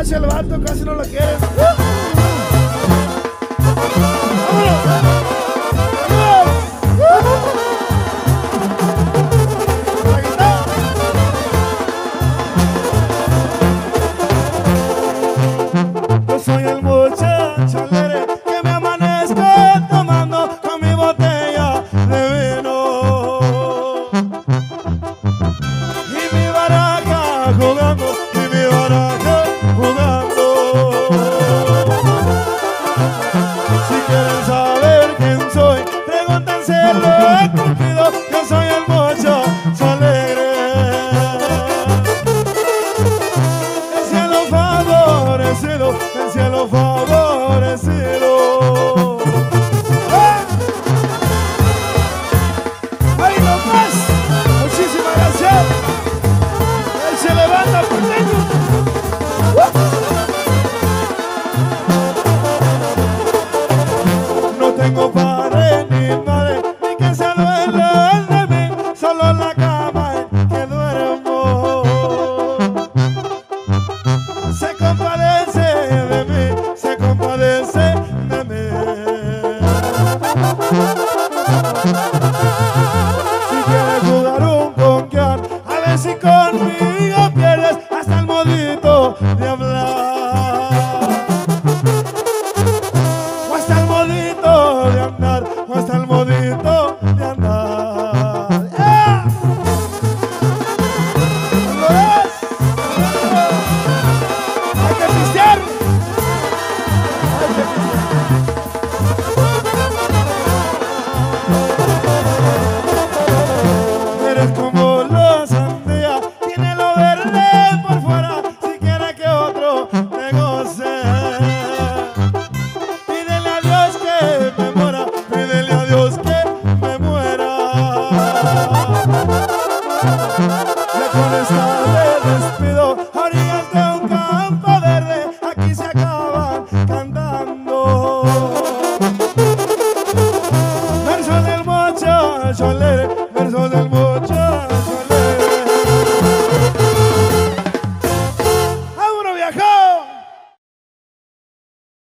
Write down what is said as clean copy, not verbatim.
hacia el vato, casi no lo quieren. Yo soy el muchacho alegre que me amanezco tomando con mi botella de vino y mi baraja jugando, y mi baraja jugando. Si quieren saber quién soy, pregúntenselo a Cupido. Yo soy el muchacho alegre. El cielo favorecido, el cielo favorecido. ¡Ahí nomás! Muchísimas gracias. Él se levanta por dentro. No tengo padre ni madre, ni que se duele de mí, solo en la cama en que duermo. Se compadece de mí, se compadece de mí. Si quieres jugar un conquear, a ver si conmigo pierdes hasta el modito de hablar, o hasta el modito de andar, o hasta el modito de andar. ¡Yeah! ¿Lo ves? Hay que pistear. Hay que pistear. Eres como la sandía, tiene lo verde por fuera, si quiere que otro te goce. Pídele a Dios que me muera, pídele a Dios que me muera. Ya con esta me despido, a orillas de un campo verde, aquí se acaban cantando. Versos del muchacho alegre, versos del muchacho